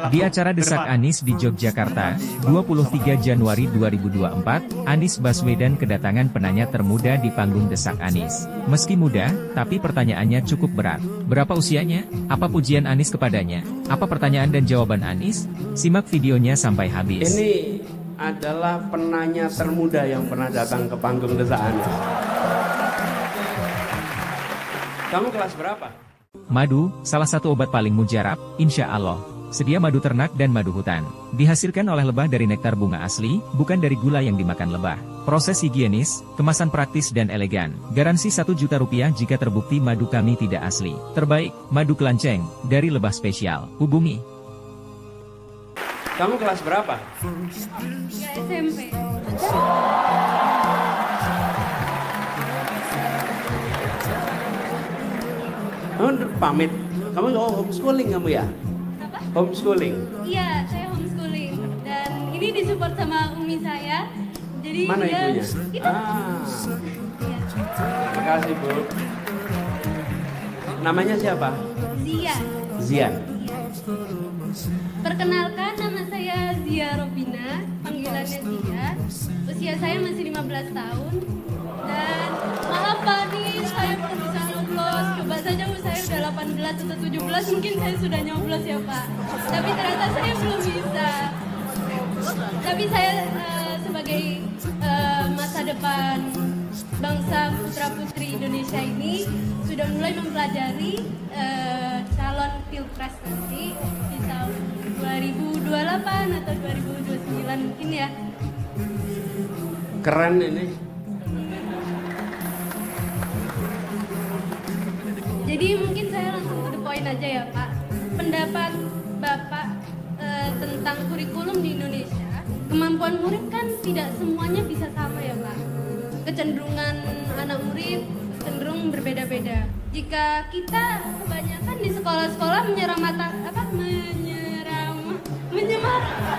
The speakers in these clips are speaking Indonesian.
Di acara Desak Anies di Yogyakarta, 23 Januari 2024, Anies Baswedan kedatangan penanya termuda di panggung Desak Anies. Meski muda, tapi pertanyaannya cukup berat. Berapa usianya? Apa pujian Anies kepadanya? Apa pertanyaan dan jawaban Anies? Simak videonya sampai habis. Ini adalah penanya termuda yang pernah datang ke panggung Desak Anies. Kamu kelas berapa? Madu, salah satu obat paling mujarab, insya Allah. Sedia madu ternak dan madu hutan. Dihasilkan oleh lebah dari nektar bunga asli, bukan dari gula yang dimakan lebah. Proses higienis, kemasan praktis dan elegan. Garansi 1 juta rupiah jika terbukti madu kami tidak asli. Terbaik, madu kelanceng, dari lebah spesial. Hubungi. Kamu kelas berapa? 3 SMP. Kamu pamit. Kamu homeschooling kamu ya? Apa? Homeschooling. Iya, saya homeschooling. Dan ini disupport sama umi saya. Jadi Mana dia, ibunya? Itu. Iya. Terima kasih Bu. Namanya siapa? Zia. Zian. Iya. Perkenalkan, nama saya Zia Robina, panggilannya Zia. Usia saya masih 15 tahun. Dan maaf Pak, nih saya belum bisa nyoblos. Coba saja saya udah 18 atau 17, mungkin saya sudah nyoblos ya Pak. Tapi ternyata saya belum bisa. Tapi saya sebagai masa depan bangsa putra-putri Indonesia ini sudah mulai mempelajari calon pilpres nanti di tahun 2028 atau 2029 mungkin ya. Keren ini. Jadi mungkin saya langsung to the point aja ya Pak. Pendapat Bapak tentang kurikulum di Indonesia, kemampuan murid kan tidak semuanya bisa sama ya Pak. Kecenderungan anak murid cenderung berbeda-beda. Jika kita kebanyakan di sekolah-sekolah menyemar.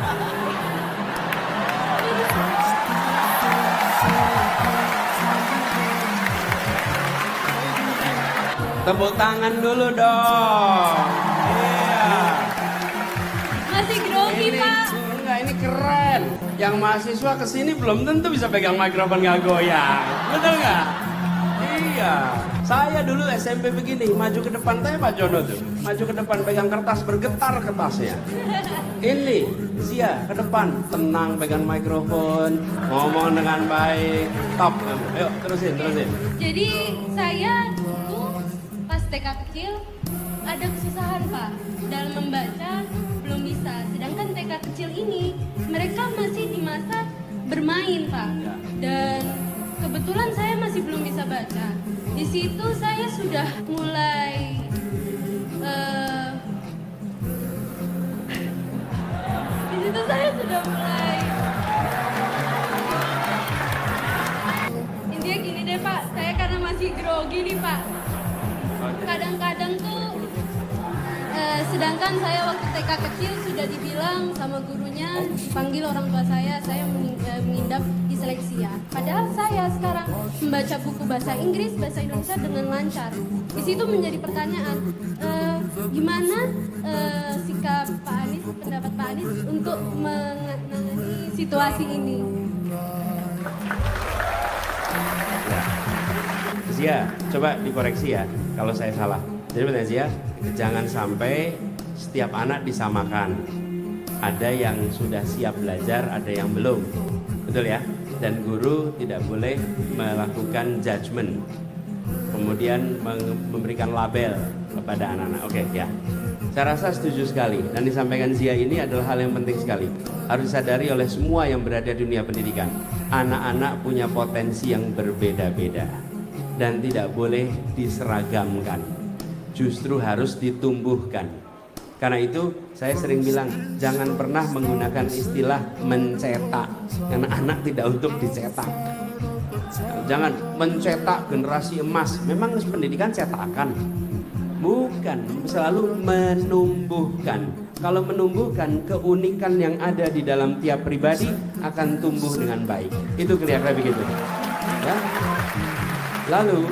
Tepuk tangan dulu dong. Iya. Masih grogi Pak. Enggak, ini keren. Yang mahasiswa kesini belum tentu bisa pegang mikrofon nggak goyang. Betul nggak? Iya. Saya dulu SMP begini, maju ke depan, saya Pak Jono tuh. Maju ke depan, pegang kertas, bergetar kertasnya. Ini, Zia, ke depan, tenang, pegang mikrofon, ngomong dengan baik. Top. Ayo, terusin. Jadi saya dulu pas TK kecil ada kesusahan Pak dalam membaca, belum bisa. Sedangkan TK kecil ini mereka masih di masa bermain Pak. Dan kebetulan saya masih belum bisa baca. Di situ saya sudah mulai intinya gini deh Pak, saya karena masih grogi nih Pak. Kadang-kadang tuh sedangkan saya waktu TK kecil sudah dibilang sama gurunya, dipanggil orang tua saya mengidap disleksia. Padahal saya sekarang membaca buku bahasa Inggris, bahasa Indonesia dengan lancar. Di situ menjadi pertanyaan, gimana sikap Pak Anies, pendapat Pak Anies untuk menangani situasi ini? Zia, coba dikoreksi ya kalau saya salah. Jadi benar Zia, jangan sampai setiap anak disamakan. Ada yang sudah siap belajar, ada yang belum. Betul ya? Dan guru tidak boleh melakukan judgement. Kemudian memberikan label kepada anak-anak. Oke ya. Saya rasa setuju sekali. Dan disampaikan Zia ini adalah hal yang penting sekali. Harus disadari oleh semua yang berada di dunia pendidikan. Anak-anak punya potensi yang berbeda-beda. Dan tidak boleh diseragamkan. Justru harus ditumbuhkan. Karena itu saya sering bilang jangan pernah menggunakan istilah mencetak. Karena anak tidak untuk dicetak. Jangan mencetak generasi emas. Memang pendidikan cetakan? Bukan, selalu menumbuhkan. Kalau menumbuhkan, keunikan yang ada di dalam tiap pribadi akan tumbuh dengan baik. Itu kira-kira begitu. Ya. Lalu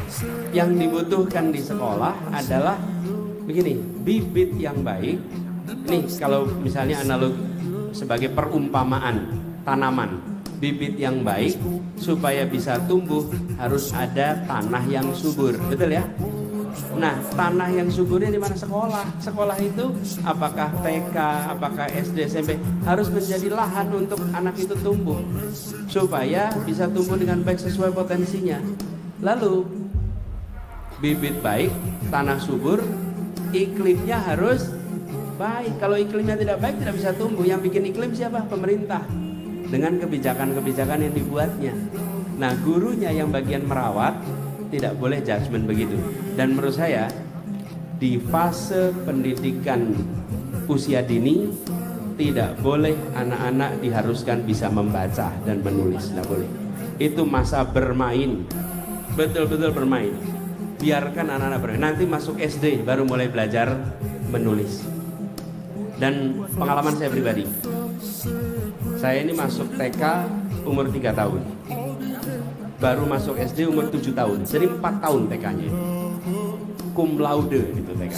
yang dibutuhkan di sekolah adalah begini, bibit yang baik Nih kalau misalnya analog sebagai perumpamaan tanaman, bibit yang baik supaya bisa tumbuh harus ada tanah yang subur, betul ya? Nah, tanah yang suburnya di mana? Sekolah. Sekolah itu apakah TK, apakah SD, SMP harus menjadi lahan untuk anak itu tumbuh supaya bisa tumbuh dengan baik sesuai potensinya. Lalu bibit baik, tanah subur, iklimnya harus baik. Kalau iklimnya tidak baik tidak bisa tumbuh. Yang bikin iklim siapa? Pemerintah dengan kebijakan-kebijakan yang dibuatnya. Nah, gurunya yang bagian merawat tidak boleh judgement begitu. Dan menurut saya di fase pendidikan usia dini tidak boleh anak-anak diharuskan bisa membaca dan menulis, tidak boleh. Itu masa bermain, betul-betul bermain. Biarkan anak-anak bermain. Nanti masuk SD baru mulai belajar menulis. Dan pengalaman saya pribadi, saya ini masuk TK umur 3 tahun, baru masuk SD umur 7 tahun, jadi 4 tahun TK-nya. Cum laude gitu TK.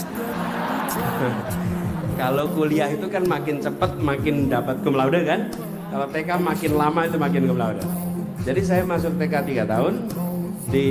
Kalau kuliah itu kan makin cepat makin dapat cum laude kan. Kalau TK makin lama itu makin cum laude. Jadi saya masuk TK 3 tahun di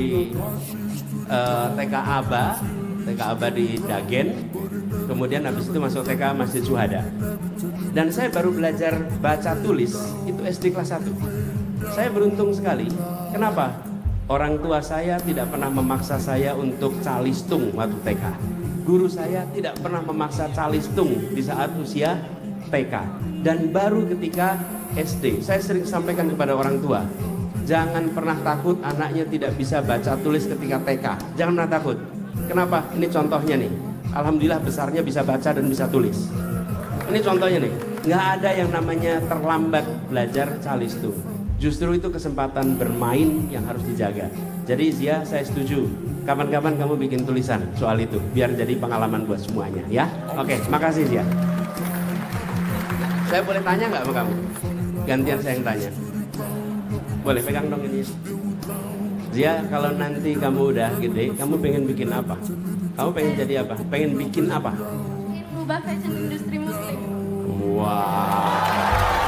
TK Aba di Dagen. Kemudian habis itu masuk TK Masjid Syuhada. Dan saya baru belajar baca tulis itu SD kelas 1. Saya beruntung sekali. Kenapa? Orang tua saya tidak pernah memaksa saya untuk calistung waktu TK. Guru saya tidak pernah memaksa calistung di saat usia TK. Dan baru ketika SD, saya sering sampaikan kepada orang tua, jangan pernah takut anaknya tidak bisa baca tulis ketika TK. Jangan pernah takut. Kenapa? Ini contohnya nih. Alhamdulillah besarnya bisa baca dan bisa tulis. Ini contohnya nih. Nggak ada yang namanya terlambat belajar calistung. Justru itu kesempatan bermain yang harus dijaga. Jadi Zia, saya setuju. Kapan-kapan kamu bikin tulisan soal itu, biar jadi pengalaman buat semuanya, ya. Oke, makasih Zia. Saya boleh tanya nggak sama kamu? Gantian saya yang tanya. Boleh pegang dong ini. Zia, kalau nanti kamu udah gede, kamu pengen bikin apa? Kamu pengen jadi apa? Pengen bikin apa? Ingin mengubah fashion industri muslim. Wow.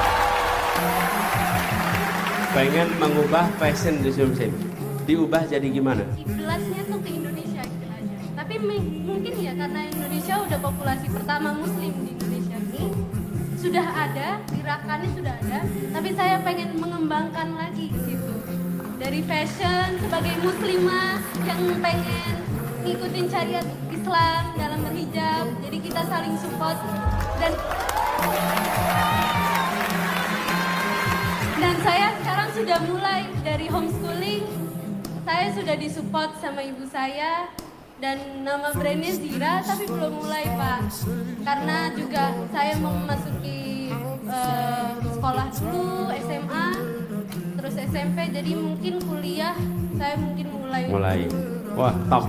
Pengen mengubah fashion industri muslim. Diubah jadi gimana? Ikhlasnya tuh ke Indonesia istilahnya. Tapi mungkin ya karena Indonesia udah populasi pertama muslim di Indonesia ini, sudah ada, gerakannya sudah ada, tapi saya pengen mengembangkan lagi di situ. Dari fashion sebagai muslimah yang pengen ngikutin syariat Islam dalam berhijab, jadi kita saling support dan saya sekarang sudah mulai dari homeschooling. Saya sudah disupport sama ibu saya dan nama brandnya Zira, tapi belum mulai Pak, karena juga saya mau memasuki sekolah dulu, SMA, terus SMP, jadi mungkin kuliah saya mungkin mulai. Wah, top.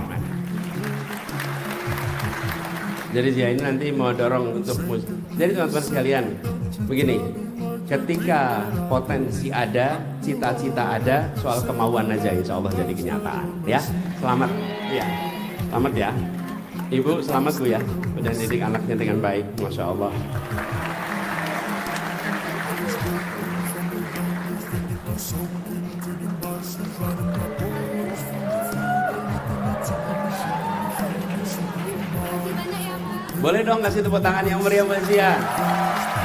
Jadi Zia ini nanti mau dorong untuk jadi teman-teman sekalian, begini, ketika potensi ada, cita-cita ada, soal kemauan aja insya Allah jadi kenyataan, ya. Selamat, ya. Selamat ya. Ibu selamat Bu ya, udah didik anaknya dengan baik, Masya Allah. Boleh dong kasih tepuk tangan yang meriah buat Zia.